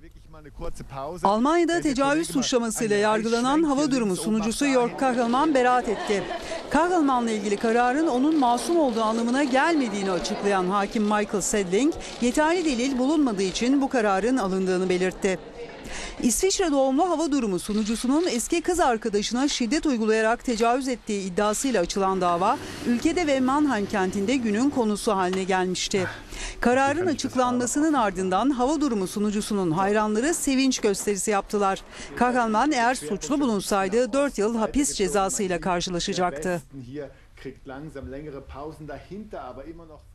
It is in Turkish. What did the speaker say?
Almanya'da tecavüz suçlamasıyla yargılanan hava durumu sunucusu Jörg Kachelmann beraat etti. Kachelmann'la ilgili kararın onun masum olduğu anlamına gelmediğini açıklayan hakim Michael Sedling, yeterli delil bulunmadığı için bu kararın alındığını belirtti. İsviçre doğumlu hava durumu sunucusunun eski kız arkadaşına şiddet uygulayarak tecavüz ettiği iddiasıyla açılan dava, ülkede ve Mannheim kentinde günün konusu haline gelmişti. Kararın açıklanmasının ardından hava durumu sunucusunun hayranları sevinç gösterisi yaptılar. Kachelmann eğer suçlu bulunsaydı 4 yıl hapis cezasıyla karşılaşacaktı.